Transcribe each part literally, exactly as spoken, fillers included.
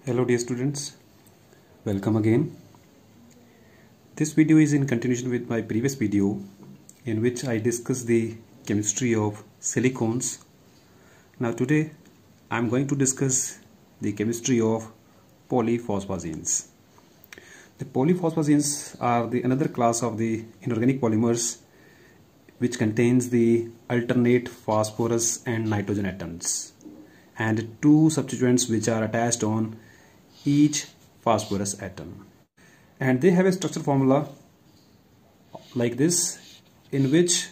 Hello dear students, welcome again. This video is in continuation with my previous video in which I discussed the chemistry of silicones. Now today I am going to discuss the chemistry of polyphosphazenes. The polyphosphazenes are the another class of the inorganic polymers which contains the alternate phosphorus and nitrogen atoms and two substituents which are attached on each phosphorus atom, and they have a structure formula like this, in which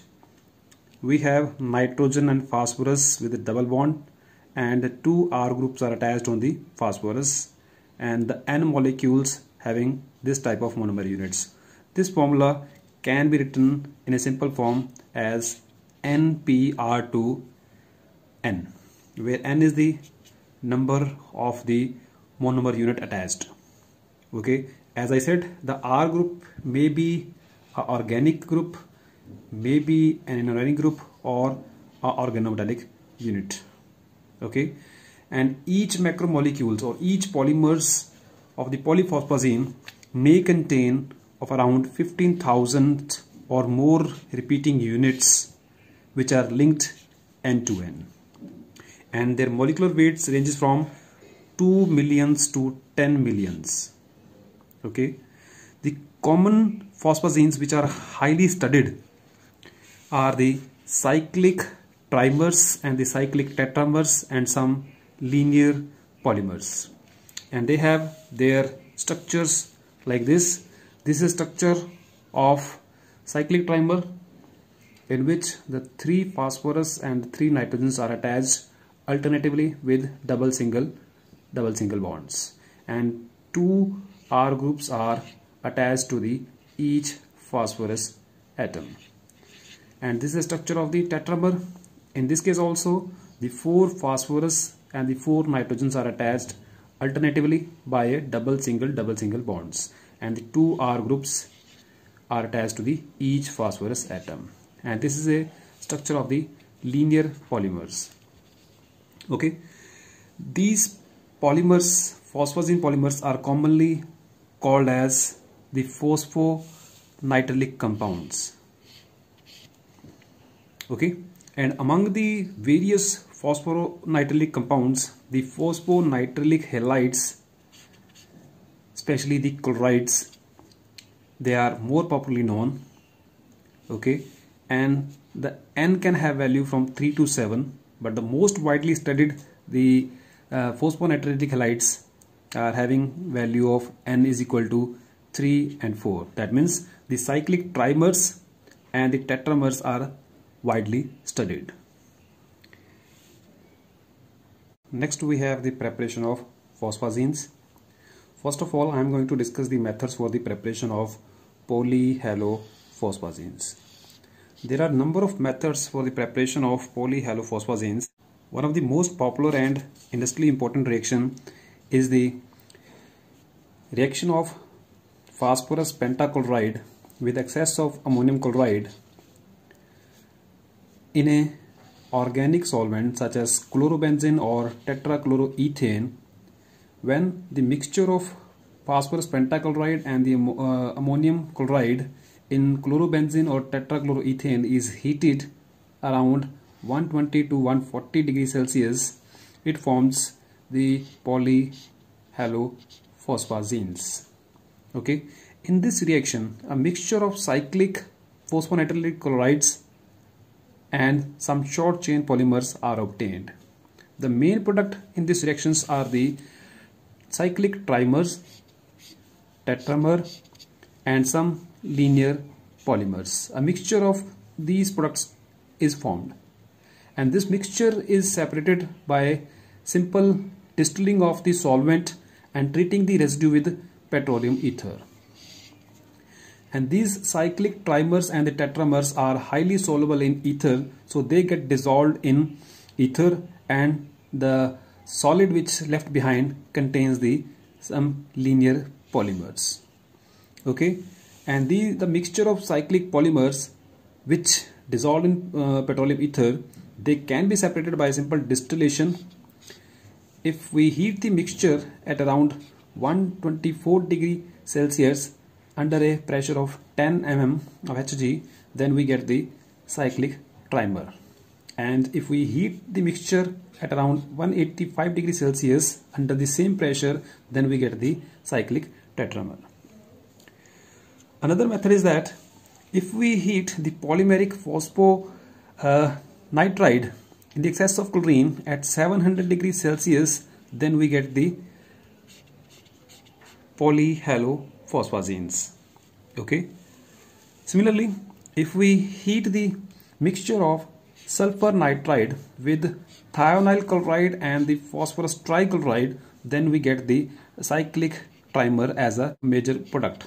we have nitrogen and phosphorus with a double bond, and two R groups are attached on the phosphorus, and the N molecules having this type of monomer units. This formula can be written in a simple form as N P R two N, where N is the number of the monomer unit attached. Okay, as I said, the R group may be an organic group, may be an inorganic group, or an organometallic unit. Okay, and each macromolecules or each polymers of the polyphosphazene may contain of around fifteen thousand or more repeating units which are linked end to end, and their molecular weights ranges from two millions to ten millions. Okay, the common phosphazenes which are highly studied are the cyclic trimers and the cyclic tetramers and some linear polymers, and they have their structures like this. This is structure of cyclic trimer, in which the three phosphorus and three nitrogens are attached alternatively with double single double single bonds, and two R groups are attached to the each phosphorus atom. And this is the structure of the tetramer. In this case also, the four phosphorus and the four nitrogens are attached alternatively by a double single double single bonds, and the two R groups are attached to the each phosphorus atom. And this is a structure of the linear polymers. Okay, these polymers, phosphazene polymers, are commonly called as the phosphonitrile compounds. Okay, and among the various phosphonitrile compounds, the phosphonitrile halides, especially the chlorides, they are more popularly known. Okay, and the N can have value from three to seven, but the most widely studied, the uh, phosphonitrile halides, are having value of N is equal to three and four. That means the cyclic trimers and the tetramers are widely studied. Next we have the preparation of phosphazenes. First of all, I am going to discuss the methods for the preparation of polyhalophosphazenes. There are a number of methods for the preparation of polyhalophosphazenes. One of the most popular and industrially important reaction is the reaction of phosphorus pentachloride with excess of ammonium chloride in a organic solvent such as chlorobenzene or tetrachloroethane, when the mixture of phosphorus pentachloride and the uh, ammonium chloride in chlorobenzene or tetrachloroethane is heated around one twenty to one forty degrees Celsius, it forms the polyhalophosphazenes. Okay, in this reaction, a mixture of cyclic phosphonitrile chlorides and some short chain polymers are obtained. The main product in these reactions are the cyclic trimers, tetramer, and some linear polymers. A mixture of these products is formed, and this mixture is separated by simple distilling of the solvent and treating the residue with petroleum ether. And these cyclic trimers and the tetramers are highly soluble in ether, so they get dissolved in ether, and the solid which left behind contains the some linear polymers. Okay, and the the mixture of cyclic polymers which dissolve in uh, petroleum ether, they can be separated by simple distillation if we heat the mixture at around one hundred twenty-four degree Celsius under a pressure of ten millimeters of Hg, then we get the cyclic trimer. And if we heat the mixture at around one hundred eighty-five degree Celsius under the same pressure, then we get the cyclic tetramer. Another method is that if we heat the polymeric phosphonitride uh, in the excess of chlorine at seven hundred degrees Celsius, then we get the polyhalophosphazenes. Okay. Similarly, if we heat the mixture of sulfur nitride with thionyl chloride and the phosphorus trichloride, then we get the cyclic trimer as a major product.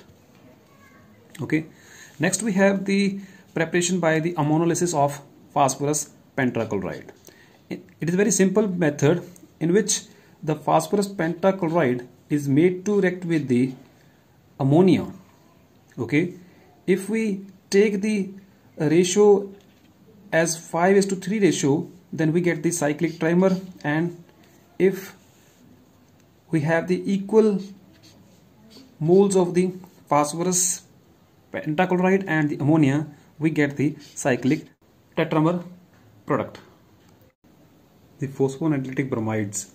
Okay. Next we have the preparation by the ammonolysis of phosphorus pentachloride. It is a very simple method in which the phosphorus pentachloride is made to react with the ammonia. Okay. If we take the ratio as five is to three ratio, then we get the cyclic trimer, and if we have the equal moles of the phosphorus pentachloride and the ammonia, we get the cyclic tetramer product. The phosphonadlytic bromides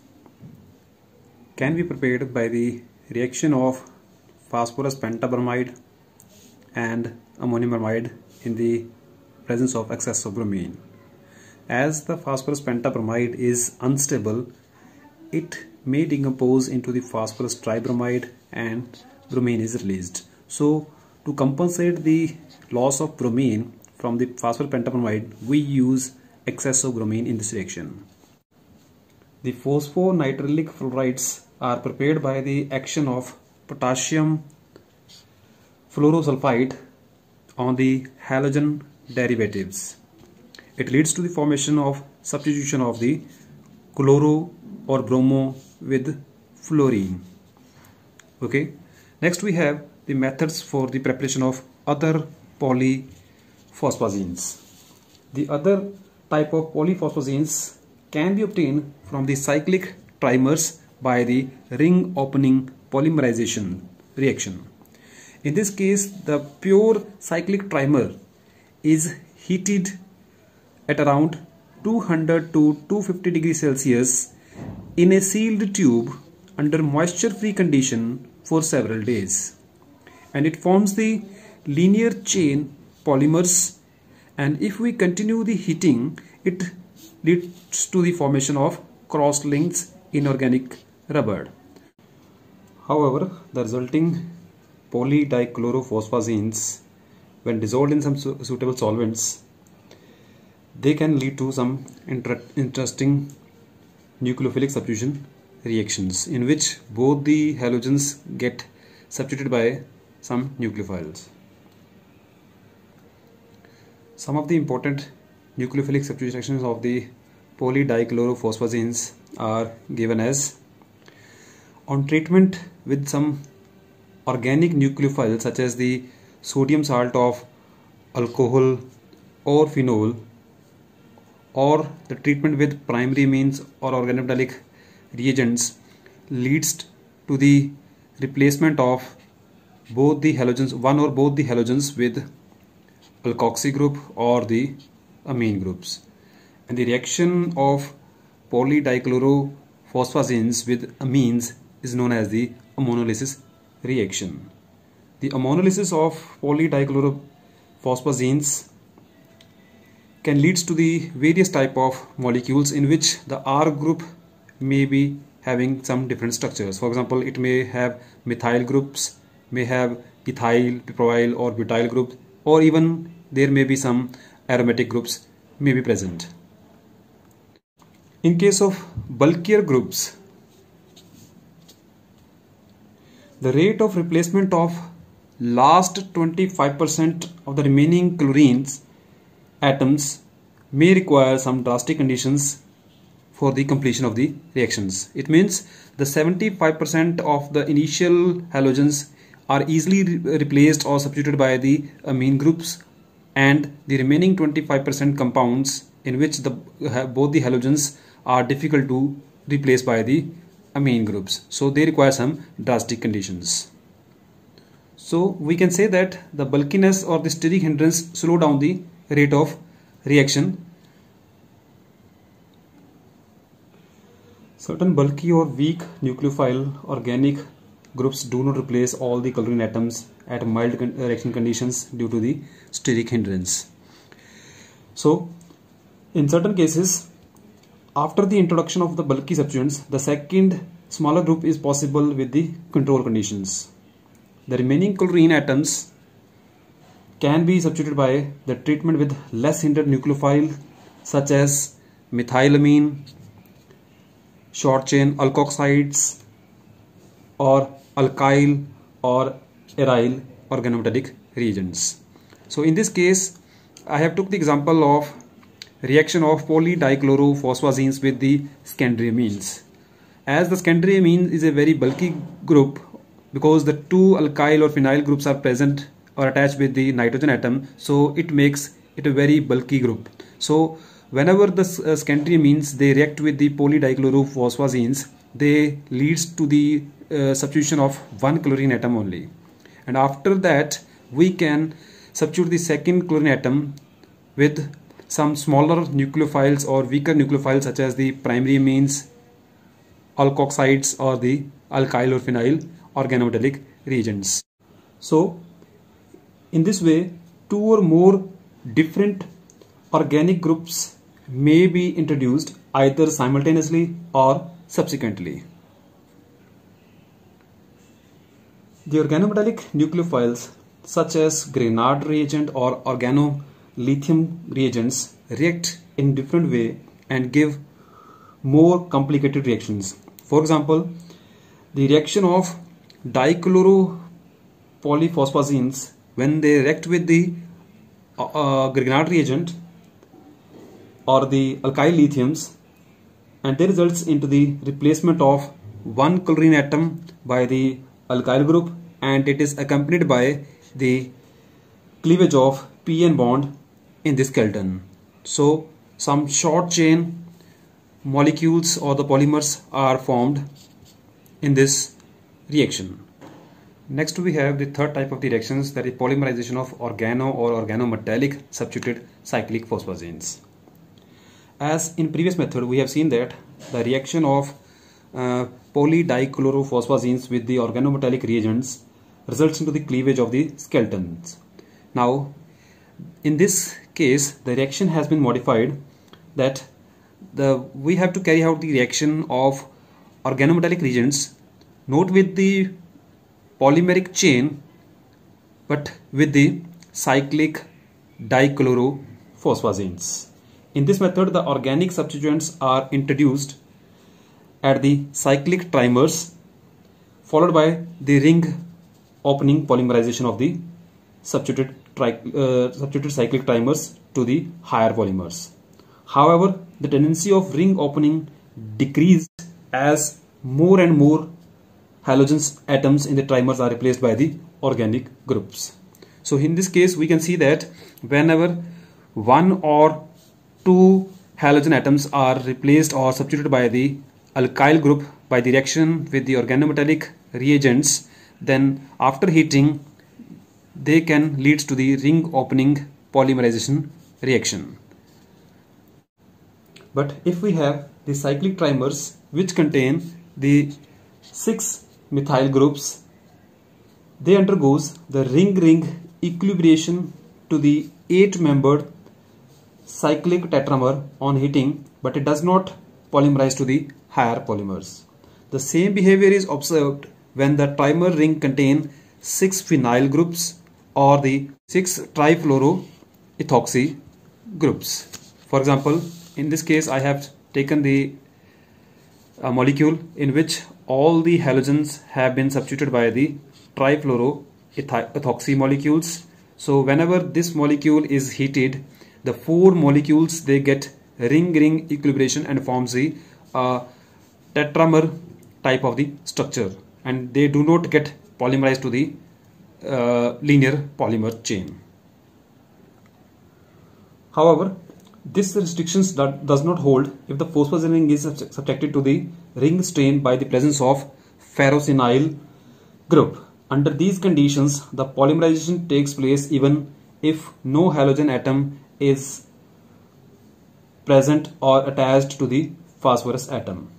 can be prepared by the reaction of phosphorus pentabromide and ammonium bromide in the presence of excess of bromine. As the phosphorus pentabromide is unstable, it may decompose into the phosphorus tribromide and bromine is released. So to compensate the loss of bromine from the phosphorus pentabromide, we use excess of bromine in this reaction. The phosphonitrile fluorides are prepared by the action of potassium fluorosulfide on the halogen derivatives. It leads to the formation of substitution of the chloro or bromo with fluorine. Okay. Next we have the methods for the preparation of other polyphosphazenes. The other type of polyphosphazenes can be obtained from the cyclic trimers by the ring opening polymerization reaction. In this case, the pure cyclic trimer is heated at around two hundred to two hundred fifty degrees Celsius in a sealed tube under moisture free condition for several days, and it forms the linear chain polymers, and if we continue the heating, it leads to the formation of cross-linked inorganic rubber. However, the resulting polydichlorophosphazines, when dissolved in some su suitable solvents, they can lead to some inter interesting nucleophilic substitution reactions in which both the halogens get substituted by some nucleophiles. Some of the important nucleophilic substitution reactions of the polydichlorophosphazines are given as: on treatment with some organic nucleophiles such as the sodium salt of alcohol or phenol, or the treatment with primary amines or organometallic reagents, leads to the replacement of both the halogens, one or both the halogens, with alkoxy group or the amine groups. And the reaction of polydichlorophosphazines with amines is known as the ammonolysis reaction. The ammonolysis of polydichlorophosphazines can lead to the various type of molecules in which the R group may be having some different structures. For example, it may have methyl groups, may have ethyl, propyl or butyl groups, or even there may be some aromatic groups may be present. In case of bulkier groups, the rate of replacement of last twenty-five percent of the remaining chlorines atoms may require some drastic conditions for the completion of the reactions. It means the seventy-five percent of the initial halogens are easily re replaced or substituted by the amine groups, and the remaining twenty-five percent compounds in which the both the halogens are difficult to replaced by the amine groups. So they require some drastic conditions. So we can say that the bulkiness or the steric hindrance slow down the rate of reaction. Certain bulky or weak nucleophile organic groups do not replace all the chlorine atoms at mild con reaction conditions due to the steric hindrance. So in certain cases, after the introduction of the bulky substituents, the second smaller group is possible with the control conditions. The remaining chlorine atoms can be substituted by the treatment with less hindered nucleophile such as methylamine, short chain alkoxides, or alkyl or aryl organometallic reagents. So in this case, I have took the example of reaction of polydichlorophosphazines with the secondary amines. As the secondary amine is a very bulky group, because the two alkyl or phenyl groups are present or attached with the nitrogen atom, so it makes it a very bulky group. So whenever the uh, secondary amines they react with the polydichlorophosphazines, they leads to the uh, substitution of one chlorine atom only, and after that we can substitute the second chlorine atom with some smaller nucleophiles or weaker nucleophiles such as the primary amines, alkoxides, or the alkyl or phenyl organometallic reagents. So in this way, two or more different organic groups may be introduced either simultaneously or subsequently. The organometallic nucleophiles such as Grignard reagent or organolithium reagents react in different way and give more complicated reactions. For example, the reaction of dichlorophosphazenes, when they react with the uh, uh, Grignard reagent or the alkyl lithiums, and they results into the replacement of one chlorine atom by the alkyl group, and it is accompanied by the cleavage of P N bond in the skeleton. So some short chain molecules or the polymers are formed in this reaction. Next we have the third type of the reactions, that is polymerization of organo or organometallic substituted cyclic phosphazenes. As in previous method, we have seen that the reaction of uh, polydichlorophosphazines with the organometallic reagents results into the cleavage of the skeletons. Now in this case the reaction has been modified, that the we have to carry out the reaction of organometallic reagents not with the polymeric chain but with the cyclic dichlorophosphazines. In this method the organic substituents are introduced at the cyclic trimers, followed by the ring opening polymerization of the substituted, tri uh, substituted cyclic trimers to the higher polymers. However, the tendency of ring opening decreased as more and more halogen atoms in the trimers are replaced by the organic groups. So in this case we can see that whenever one or two halogen atoms are replaced or substituted by the alkyl group by the reaction with the organometallic reagents, then after heating they can lead to the ring opening polymerization reaction. But if we have the cyclic trimers which contain the six methyl groups, they undergoes the ring-ring equilibration to the eight-membered cyclic tetramer on heating, but it does not polymerize to the higher polymers. The same behavior is observed when the trimer ring contain six phenyl groups or the six trifluoroethoxy groups. For example, in this case I have taken the uh, molecule in which all the halogens have been substituted by the trifluoroethoxy molecules. So whenever this molecule is heated, the four molecules they get ring-ring equilibration and forms the uh, tetramer type of the structure, and they do not get polymerized to the uh, linear polymer chain. However, This restrictions that does not hold if the phosphazene ring is subjected to the ring strain by the presence of ferrosinyl group. Under these conditions, the polymerization takes place even if no halogen atom is present or attached to the phosphorus atom.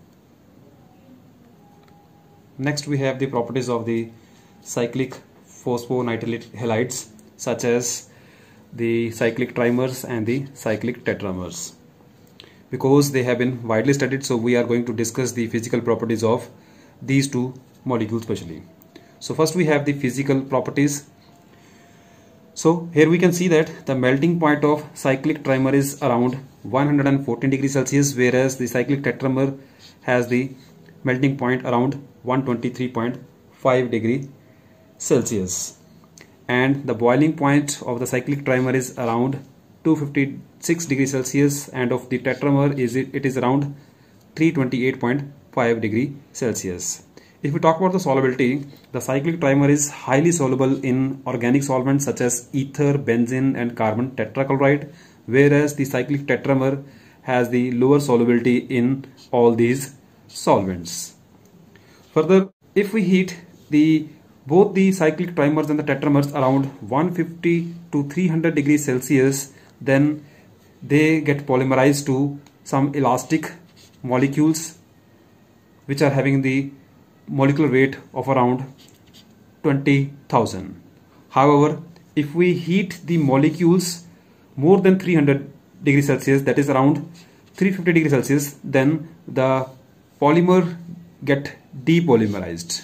Next, we have the properties of the cyclic phosphonitrile halides, such as the cyclic trimers and the cyclic tetramers. Because they have been widely studied, so we are going to discuss the physical properties of these two molecules specially. So first we have the physical properties. So here we can see that the melting point of cyclic trimer is around one hundred fourteen degrees Celsius, whereas the cyclic tetramer has the melting point around one hundred twenty-three point five degree Celsius. And the boiling point of the cyclic trimer is around two hundred fifty-six degrees Celsius, and of the tetramer is it, it is around three hundred twenty-eight point five degree Celsius. If we talk about the solubility, the cyclic trimer is highly soluble in organic solvents such as ether, benzene and carbon tetrachloride, whereas the cyclic tetramer has the lower solubility in all these solvents. Further, if we heat the both the cyclic trimers and the tetramers around one hundred fifty to three hundred degrees Celsius, then they get polymerized to some elastic molecules which are having the molecular weight of around twenty thousand. However, if we heat the molecules more than three hundred degrees Celsius, that is around three hundred fifty degrees Celsius, then the polymer get depolymerized.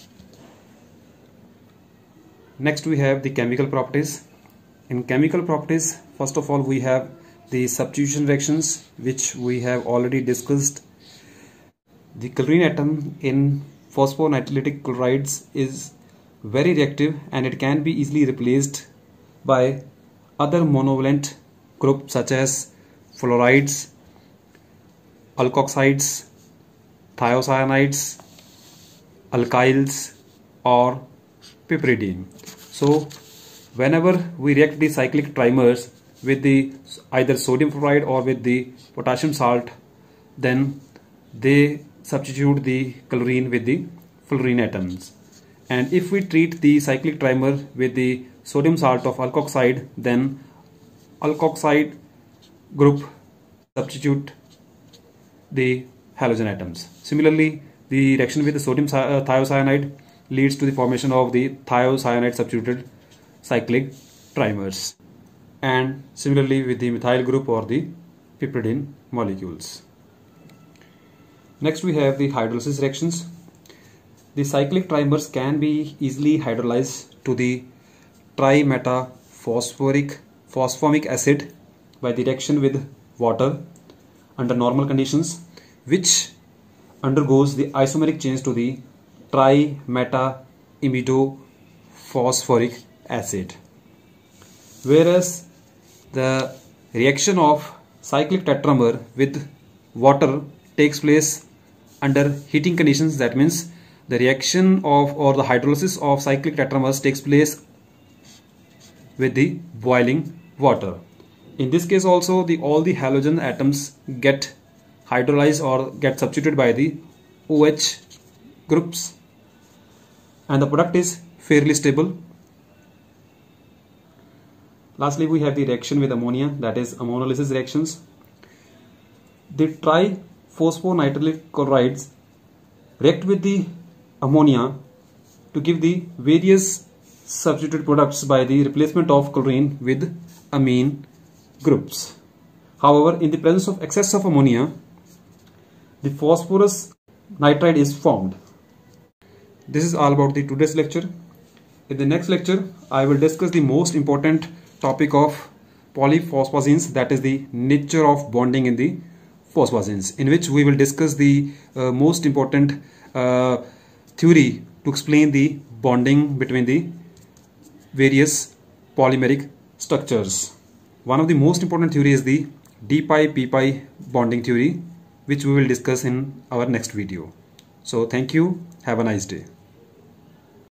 Next we have the chemical properties. In chemical properties, first of all we have the substitution reactions, which we have already discussed. The chlorine atom in phosphonitrile chlorides is very reactive and it can be easily replaced by other monovalent groups such as fluorides, alkoxides, thiocyanides, alkyls or piperidine. So whenever we react the cyclic trimers with the either sodium fluoride or with the potassium salt, then they substitute the chlorine with the fluorine atoms. And if we treat the cyclic trimer with the sodium salt of alkoxide, then alkoxide group substitute the halogen atoms. Similarly, the reaction with the sodium uh, thiocyanide leads to the formation of the thiocyanide substituted cyclic trimers, and similarly with the methyl group or the piperidine molecules. Next we have the hydrolysis reactions. The cyclic trimers can be easily hydrolyzed to the trimetaphosphoric phosphamic acid by the reaction with water under normal conditions, which undergoes the isomeric change to the trimetaimidophosphoric acid. Whereas the reaction of cyclic tetramer with water takes place under heating conditions. That means the reaction of or the hydrolysis of cyclic tetramers takes place with the boiling water. In this case also, the all the halogen atoms get hydrolyzed or get substituted by the OH groups, and the product is fairly stable. Lastly, we have the reaction with ammonia, that is ammonolysis reactions. The triphosphonitrile chlorides react with the ammonia to give the various substituted products by the replacement of chlorine with amine groups. However, in the presence of excess of ammonia, the phosphorus nitride is formed. This is all about the today's lecture. In the next lecture, I will discuss the most important topic of polyphosphazenes, that is the nature of bonding in the phosphazenes, in which we will discuss the uh, most important uh, theory to explain the bonding between the various polymeric structures. One of the most important theory is the D pi P pi bonding theory, which we will discuss in our next video. So thank you. Have a nice day.